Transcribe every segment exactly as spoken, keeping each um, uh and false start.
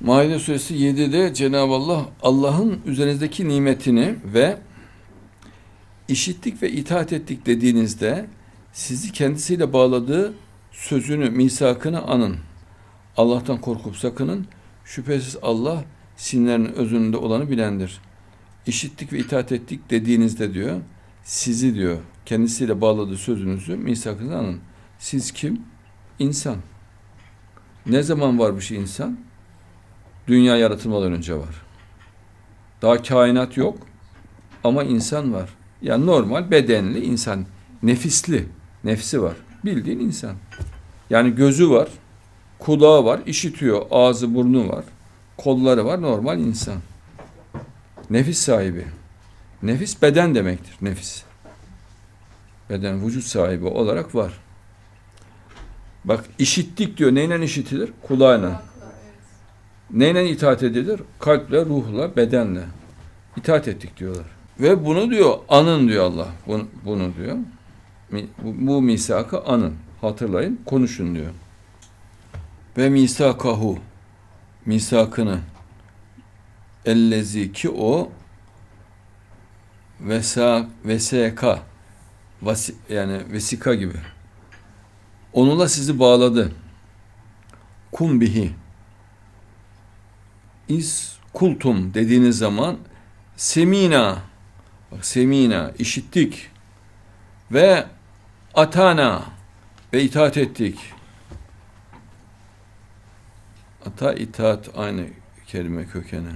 Maide suresi yedide Cenab-ı Allah Allah'ın üzerinizdeki nimetini ve işittik ve itaat ettik dediğinizde sizi kendisiyle bağladığı sözünü, misakını anın. Allah'tan korkup sakının. Şüphesiz Allah sinirlerin özünde olanı bilendir. İşittik ve itaat ettik dediğinizde diyor, sizi diyor, kendisiyle bağladığı sözünüzü, misakınızı anın. Siz kim? İnsan. Ne zaman varmış insan? Dünya yaratılmadan önce var. Daha kainat yok ama insan var. Yani normal bedenli insan, nefisli, nefsi var. Bildiğin insan. Yani gözü var, kulağı var, işitiyor, ağzı, burnu var, kolları var, normal insan. Nefis sahibi. Nefis beden demektir, nefis. Beden, vücut sahibi olarak var. Bak işittik diyor. Neyle işitilir? Kulağıyla. Neyle itaat edilir? Kalple, ruhla, bedenle. İtaat ettik diyorlar. Ve bunu diyor, anın diyor Allah. Bunu, bunu diyor. Bu, bu misakı anın. Hatırlayın, konuşun diyor. Ve misakahu. Misakını. Ellezi ki o vesa, veseka vasi, yani vesika gibi. Onunla sizi bağladı. Kum bihi. İz kultum dediğiniz zaman semina, bak semina, işittik ve atana ve itaat ettik. Ata, itaat aynı kelime kökeni.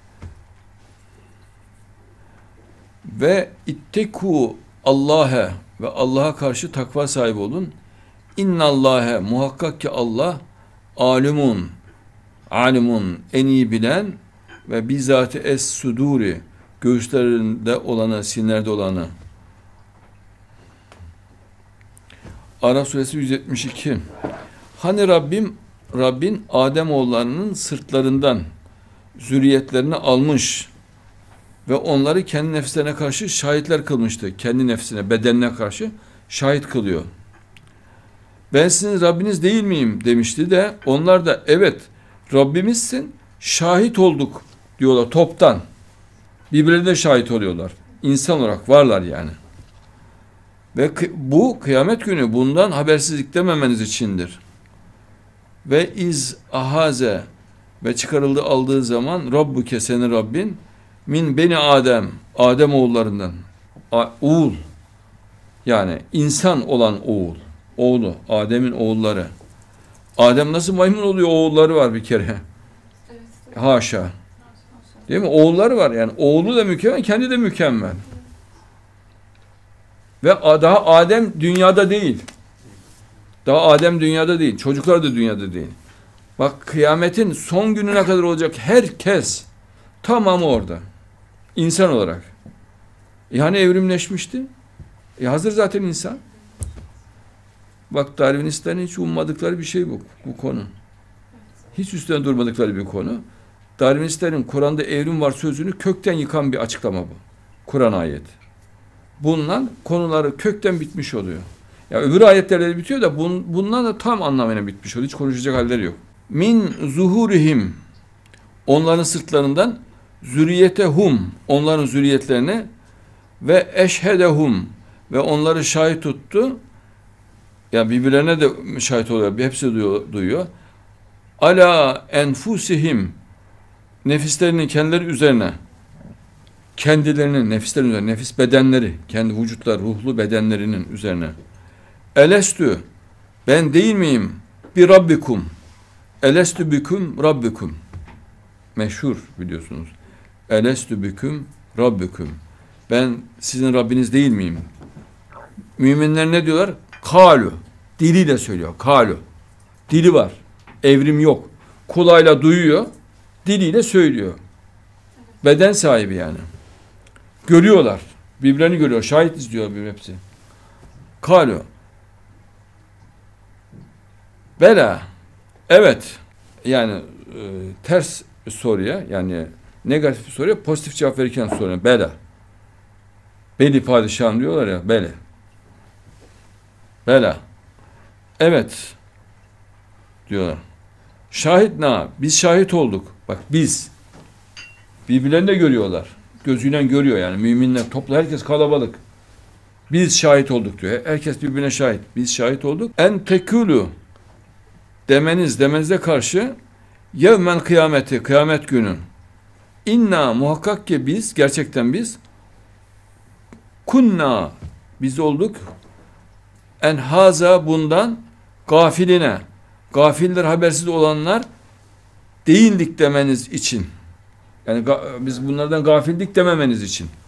Ve itteku Allah'a ve Allah'a karşı takva sahibi olun. İnnallâhe muhakkak ki Allah alimun, alimun en iyi bilen ve bizzat es suduri göğüslerinde olanı, sinirlerde olanı. Araf suresi yüz yetmiş iki. Hani Rabbim Rabbin Adem oğullarının sırtlarından zürriyetlerini almış ve onları kendi nefslerine karşı şahitler kılmıştı. Kendi nefsine, bedenine karşı şahit kılıyor. Ben sizin Rabbiniz değil miyim demişti de onlar da evet Rabbimizsin, şahit olduk diyorlar toptan. Birbirlerine şahit oluyorlar. İnsan olarak varlar yani. Ve bu kıyamet günü bundan habersizlik dememeniz içindir. Ve iz ahaze ve çıkarıldı aldığı zaman Rabbuke senin Rabbin min beni Adem, Adem oğullarından oğul yani insan olan oğul. Oğlu, Adem'in oğulları. Adem nasıl maymun oluyor? Oğulları var bir kere. Evet, evet. Haşa. Değil mi? Oğulları var yani. Oğlu da mükemmel, kendi de mükemmel. Ve daha Adem dünyada değil. Daha Adem dünyada değil. Çocuklar da dünyada değil. Bak kıyametin son gününe kadar olacak herkes tamamı orada. İnsan olarak. Yani evrimleşmişti. E hazır zaten insan. Bak Darwinistlerin hiç ummadıkları bir şey bu, bu konu. Hiç üstüne durmadıkları bir konu. Darwinistlerin Kur'an'da evrim var sözünü kökten yıkan bir açıklama bu. Kur'an ayeti. Bundan konuları kökten bitmiş oluyor. Ya öbür ayetlerle bitiyor da bun, bundan da tam anlamıyla bitmiş oluyor. Hiç konuşacak halleri yok. Min zuhurihim onların sırtlarından zürriyetehum onların zürriyetlerine ve eşhedehum ve onları şahit tuttu. Ya birbirlerine de şahit oluyor. Hepsi duyuyor, duyuyor. Ala enfusihim nefislerinin kendileri üzerine kendilerinin nefislerinin üzerine nefis bedenleri kendi vücutlar ruhlu bedenlerinin üzerine elestü ben değil miyim bir rabbikum elestü büküm rabbikum meşhur biliyorsunuz elestü büküm rabbikum ben sizin Rabbiniz değil miyim? Müminler ne diyorlar? Kalu. Diliyle söylüyor. Kalu. Dili var. Evrim yok. Kulağıyla duyuyor. Diliyle söylüyor. Beden sahibi yani. Görüyorlar. Birbirlerini görüyor. Şahit izliyor bir hepsi. Kalu. Bela. Evet. Yani e, ters soruya yani negatif soruya pozitif cevap verirken soruyor. Bela. Beli padişahım diyorlar ya. Bela. Bela. Evet. Diyorlar. Şahit na. Biz şahit olduk. Bak biz birbirlerini de görüyorlar. Gözüyle görüyor yani. Müminler toplu, herkes kalabalık. Biz şahit olduk diyor. Herkes birbirine şahit. Biz şahit olduk. En tekulu demeniz, demenize karşı yevmen kıyameti, kıyamet günü. İnna muhakkak ki biz, gerçekten biz kunna, biz olduk en haza bundan gafiline, gafiller, habersiz olanlar değildik demeniz için. Yani biz bunlardan gafildik dememeniz için.